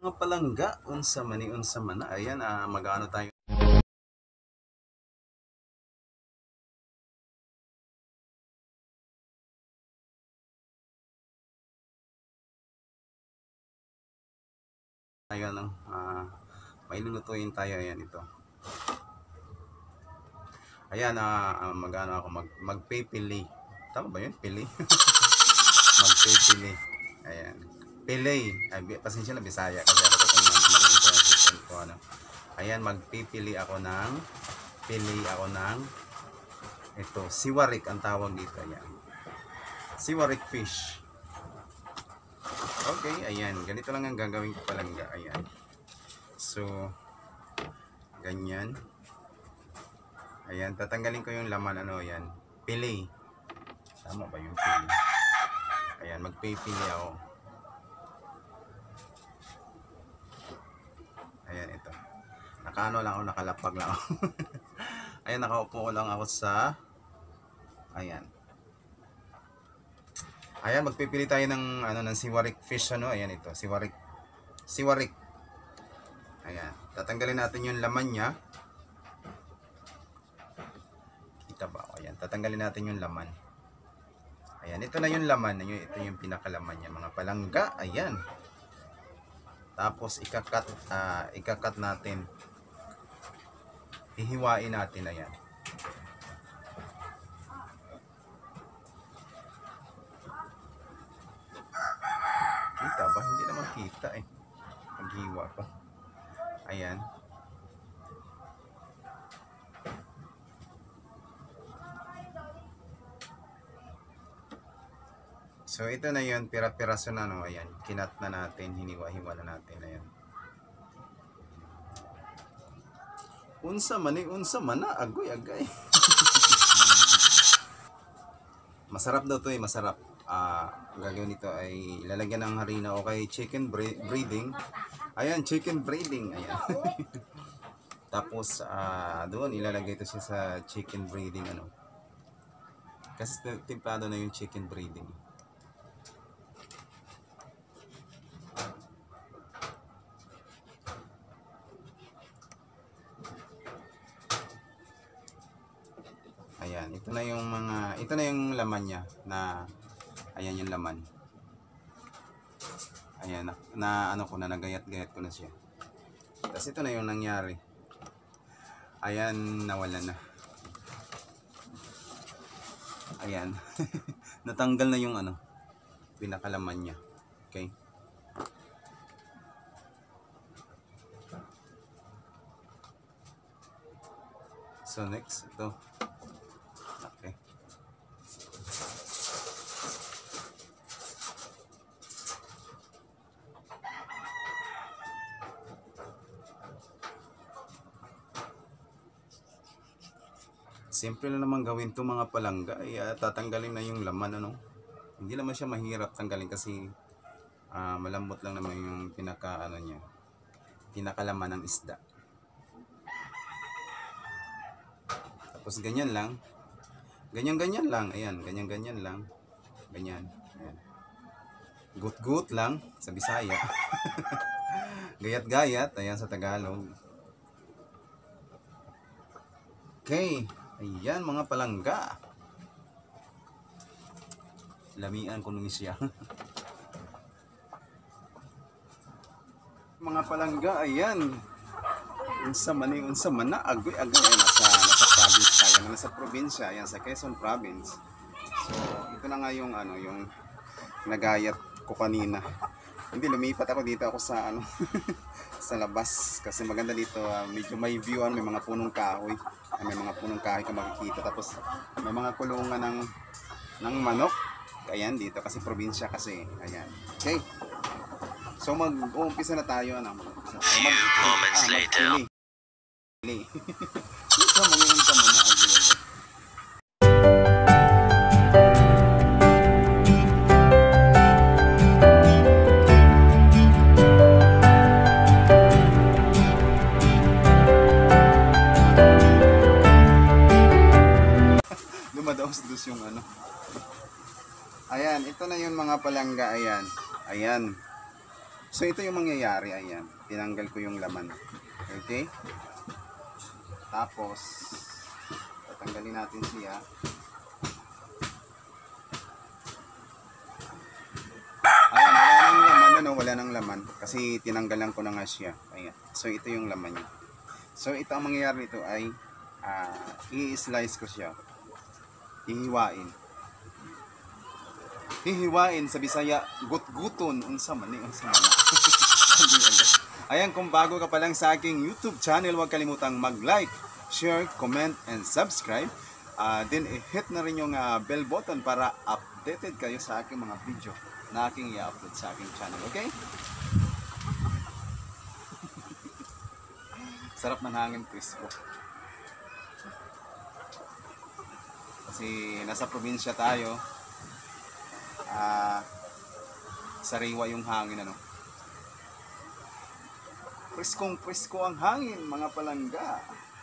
Mga palangga, unsa man ni unsa man na. Ayan, mag-ano tayo. Tayo ano, may lulutuin tayo. Ayan ito. Ayan, mag-ano ako, magpipili. Tama ba yun? Pili? Magpipili. Ayan. Pili. Ay, pasensya na, Bisaya. Kasi ako kung mag-pronunciation ko, ano. Ayan, pili ako ng ito, siwarik ang tawag dito. Ayan. Siwarik fish. Okay, ayan. Ganito lang ang gagawin ko palangga. Ayan. So, ganyan. Ayan, tatanggalin ko yung laman, ano, ayan. Pili. Tama ba yung pili? Ayan, magpipili ako. Ayan, ito. Nakaano lang ako, nakalapag lang ako. Ayan, nakaupo lang ako sa ayan. Ayan, magpipili tayo ng ano, ng siwarik fish, ano. Ayan ito, siwarik. Ayan, tatanggalin natin yung laman niya. Kita ba? Ayan, tatanggalin natin yung laman. Ayan, ito na yung laman. Ito yung pinakalaman niya, mga palangga. Ayan. Tapos ikakat natin. Hihiwain natin, ayan. Kita ba? Hindi naman kita eh. Paghiwa ko. Ayan. So ito na yun, pira-piraso na, no. Ayan, kinat na natin, hiniwa-hiwa na natin. Ayan. Unsa man na, agoy-agay. Masarap daw to eh, masarap. Gagawin nito ay lalagyan ng harina o kay chicken breading. Ayan, chicken breading. Ayan. Tapos doon ilalagay ito siya sa chicken breading, ano. Kasi timplado na yung chicken breading. Ayan, ito na yung laman niya na ayan yung laman. Ayan, ano ko na, nagayat-gayat ko na siya. Tapos ito na yung nangyari. Ayan, nawala na. Ayan. Natanggal na yung ano, pinakalaman niya. Okay? So next, ito. Okay. Simple na naman gawin to mga palangga. Tatanggalin na yung laman, ano. Hindi naman siya mahirap tanggalin kasi malambot lang naman yung pinaka niya. Pinakalaman ng isda. Tapos ganyan lang. Ganyan lang. Ayan, ganyan lang. Ganyan. Ayan. Gut-gut lang sa Bisaya. Gayat-gayat, ayan sa Tagalog. Okay. Ayan mga palangga. Lamian ko nung siya. Mga palangga, ayan. Unsa man na, agoy-agoy. Nasa province tayo, nasa probinsya, ayan, sa Quezon Province. So, ito na nga yung ano, yung nagayat ko kanina. Hindi, lumipat ako dito ako sa ano sa labas kasi maganda dito, medyo may view, may mga punong kahoy. May mga punong kahoy ka makikita, tapos may mga kulungan ng manok. Ayan dito kasi probinsya kasi. Ayan. Okay. So mag-uumpisa na tayo, ano. Few moments later. So mag-uumpisa muna ang video. Dumadaos-dos yung ano. Ayan, ito na yung mga palangga. Ayan. So ito yung mangyayari, ayan. Tinanggal ko yung laman. Okay? Tapos tatanggalin natin siya. Ayan, wala nang laman, ano, wala nang laman kasi tinanggalan ko na nga siya. Ayan. So ito yung laman niya. So ito ang mangyayari nito ay i-slice ko siya. Hihiwain. Hihiwain sa Bisaya, gut-guton unsa man ni unsa man. Ayan, kung bago ka pa lang sa aking YouTube channel, huwag kalimutang mag-like, share, comment, and subscribe. Then i-hit na rin yung bell button para updated kayo sa aking mga video na aking i-upload sa aking channel. Okay? Sarap ng hangin, Cristo. Kasi nasa probinsya tayo, sariwa yung hangin, ano. Preskong presko ang hangin, mga palangga.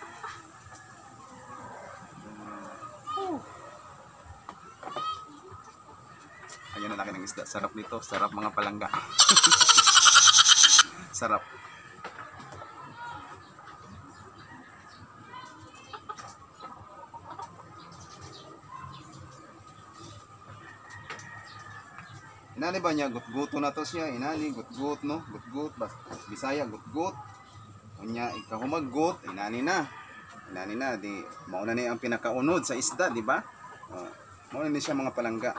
Ayun na laki ng isda. Sarap nito. Sarap, mga palangga. Sarap. Inani ba niya? Gut-guto na to siya. Inani, gut-gut, no? Gut-gut. Bisaya, gut-gut. Unya, ikaw humaggut. Inani na. Inani na. Di, mauna na ang pinakaunod sa isda, di ba? Mauna na siya, mga palangga.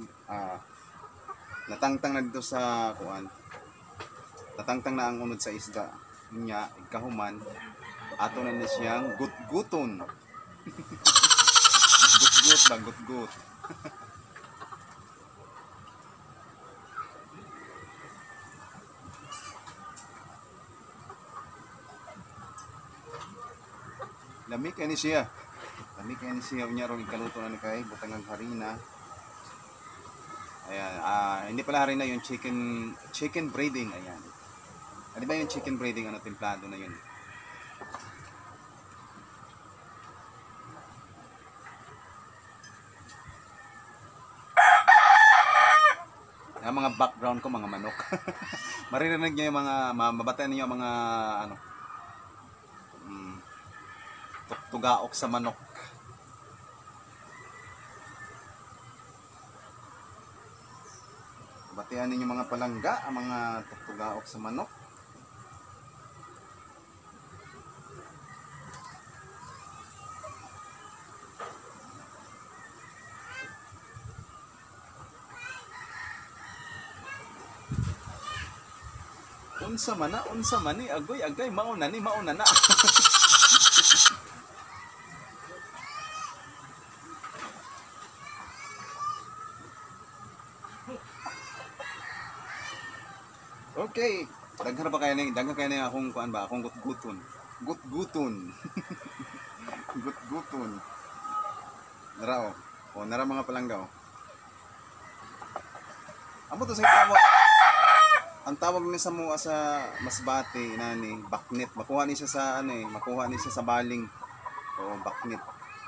Natangtang na dito sa kuan. Natangtang na ang unod sa isda. Unya, ikahuman. Ato na siyang gut-guton. Gut-gut ba? Gut-gut. Lamig kaya ni siya. Lamig kaya ni siya. Unya ron ikaluto na ni kay butangang harina. Ayan. Hindi pala harina yung chicken breading. Ayan. Ano ba yung chicken breading? Ano, templado na yun. Yung mga background ko, mga manok. Maririnig niyo yung mga, mabatayan niyo yung mga, ano, tugaok sa manok. Batian ninyo, mga palangga, ang mga tugaok sa manok. Unsa man ni agoy mauna na. Okay, daghan kayo na akong kuan ba, akong gut-guton. Gut-guton. Nara o, nara mga palangga o. Amo to sa tawag. Ang tawag ni sa mua sa Masbate inani, baknit. Makuha ni siya sa makuha ni siya sa baling. O baknit.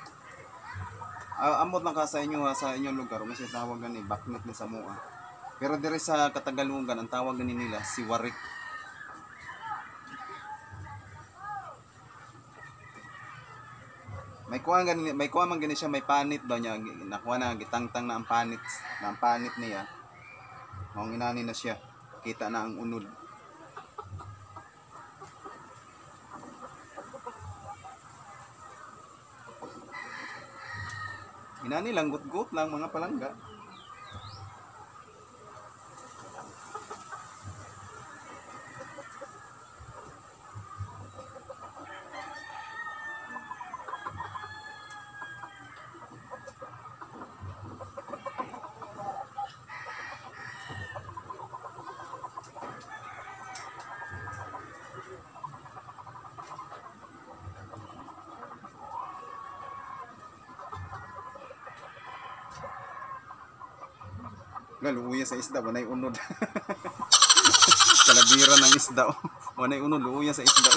Amot lang ka sa inyo sa inyong lugar, kasi tawag gani baknit ni sa mua. Pero dire sa Katagalugan, ang tawag gani nila si warik. May kuha man gani siya, may panit daw niya, nakuha na gitangtang na ang panit niya. Maong inani na siya. Kita na ang unod. Inani lang, gut-gut lang, mga palangga. Luuya sa isda, wanay unod. Kalabira ng isda. Wanay unod, luuya sa isda.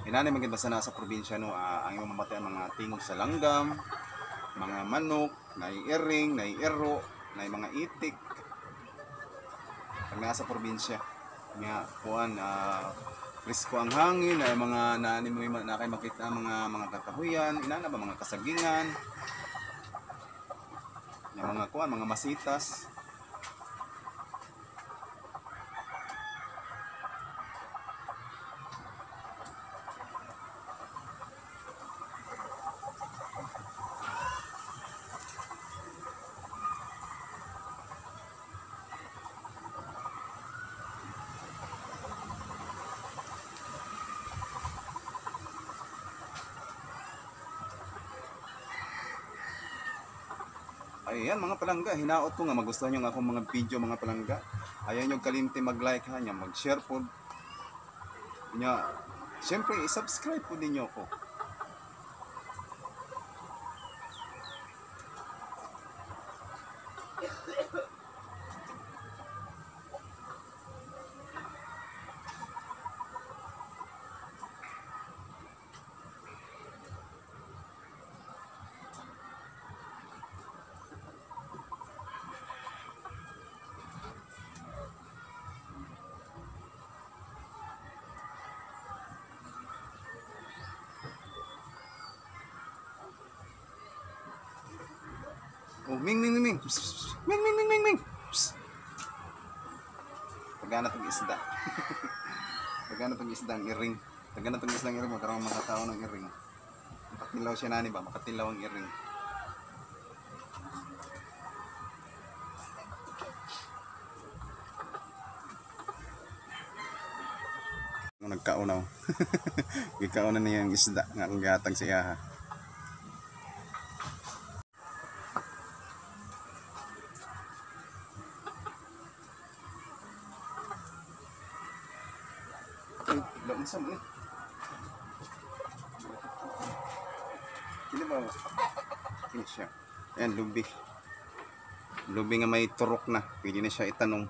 Inani maging basta nasa probinsya no, ang imong mamatay mga tingog sa langgam, mga manok, naiiring, naiiro, na mga itik. Pag nasa probinsya, nga kuan presko ang hangin, ay mga naani mo na kay makita mga kakahuyan, inana ba mga kasagingan, yung mga kuan, mga masitas. Ayan mga palangga, hinaot ko nga magustuhan nyo nga akong mga video mga palangga. Ayan nyo kalimti mag-like ha, nya mag-share po. Nya, syempre i-subscribe po din nyo ako. Oh, ming ming ming ming. Psst, psst, psst. Ming ming ming ming ming. Psst. Pagana tong isda. Pagana tong isda ang iring. Pagana tong isda ang iring, magkaroon mga tao ng iring. Makatilaw siya nani ba? Makatilaw ang iring. Nagkaunaw. Gikaunan niya ang isda nga ang gatag sa iyaha. Laon sa mo. Kini ba? Kini siya. Ayan, lubi. Lubi nga may turok na. Pwede na siya itanong.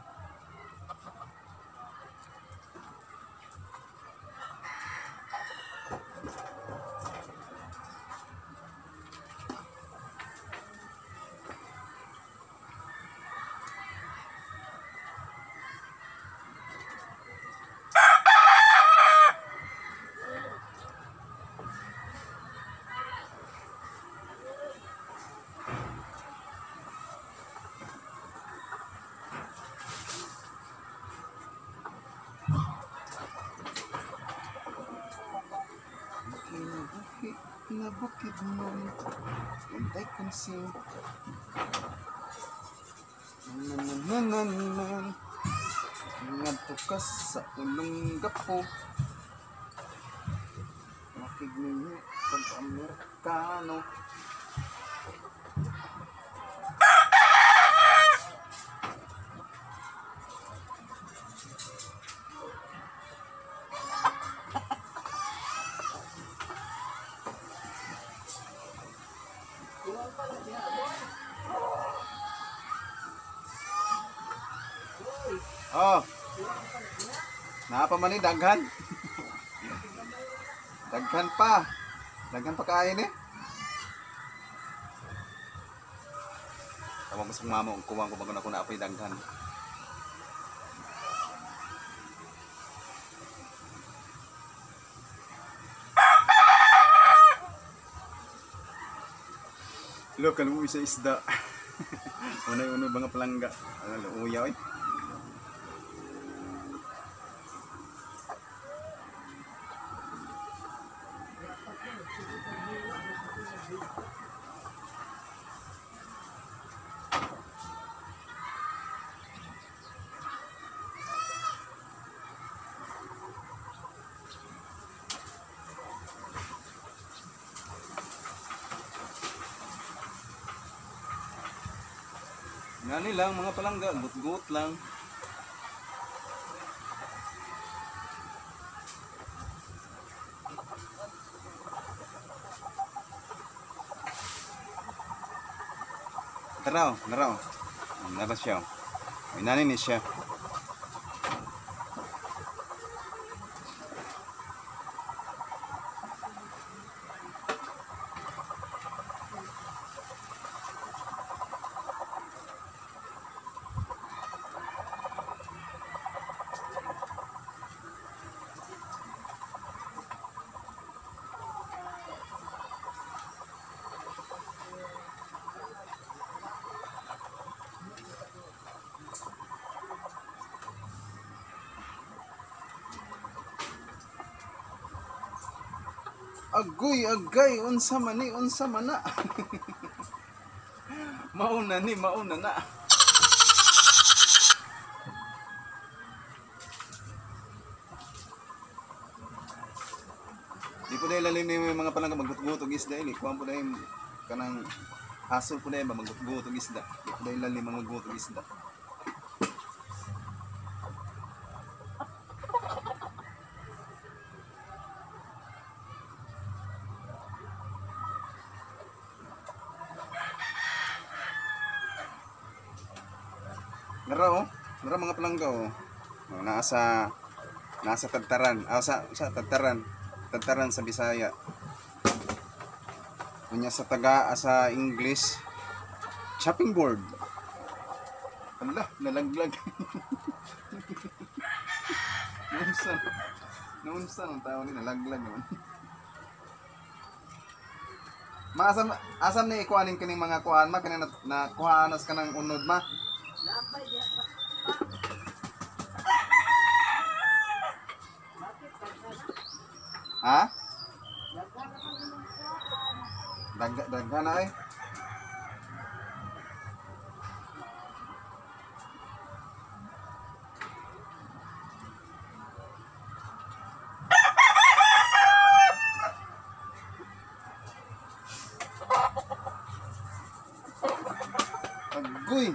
Nabukid mo Untay konsing Nanananan Ngadto ka sa ulong gapo Makig ninyo Pag-Amerikano Oh. Napaman ni daghan. Daghan pa. Daghan pa kain eh. Tawag ko sa mama, kuwang ko bago na ako naapoy daghan. Look, alam mo isa isda. Unay-unay mga palangga. Ano, uyaw eh. Nani lang mga palangga, gut-gut lang. Naraw. Naraw siya. May nani ni siya. Agoy agay unsa man ni unsa man na. Mauna na. Di po dahil lalim na yung mga palangga magutgutog isda ini. Kuha po dahil kanang hasol po dahil magutgutog isda. Di po dahil lalim mga magutgutog isda. Nara mga palangga oh. Oh, nasa tagtaran. Sa tagtaran. Tagtaran sa Bisaya. Kunya sa sa English chopping board. Ala, nalaglag. Naunsa ng tao ni nalaglag naman. Asam ni ikuanin kining mga kuan ma kaning na kuhanas kanang unod ma. Ha? Dagga na eh. Agoy.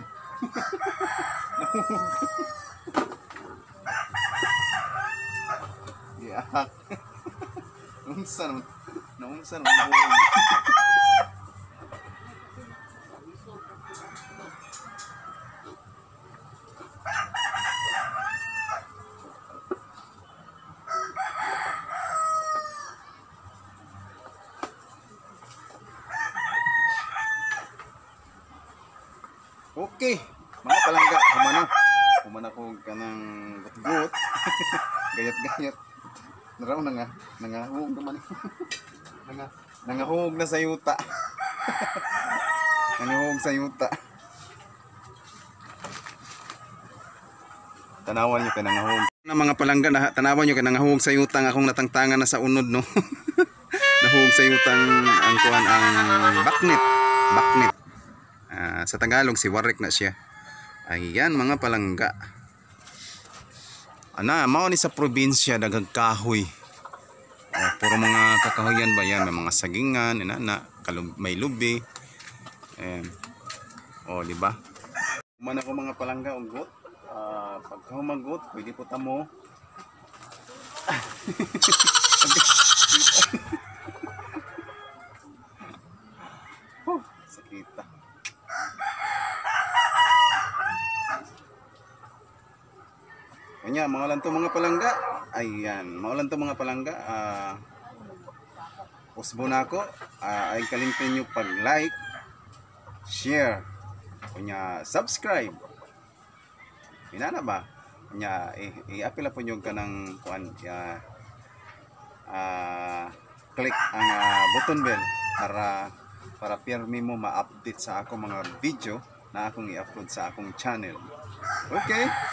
Yak. Naunsa naman buhay. Okay, mga palangga, humana ko kanang gut-gut. Gayat-gayat. Naraw nangahug naman. Nangahug na sa yuta. Nangahug sa yuta. Tanawan niyo kay nangahug. Na mga palangga na tanawan niyo kay nangahug sa yuta nga akong natangtangan na sa unod no. Nahug sa yutang ang kuan ang baknit. Sa Tagalog si Warek na siya. Ayan mga palangga. Mao ni sa probinsya daghang kahoy. Puro mga kakahoyan ba yan, may mga sagingan, may lubi. Di ba? Kumana ko mga palangga ugot. Pagka humagot, pwede po tamo. Sakita. Kanya, mga lanto mga palangga. Ayan, mga lanto mga palangga. Usbo na ako. Ay kalimtin nyo pag-like, share, kanya subscribe. Inana ba? Kanya, i-apila po nyo ka ng click ang button bell para pirmi mo ma-update sa akong mga video na akong i-upload sa akong channel. Okay?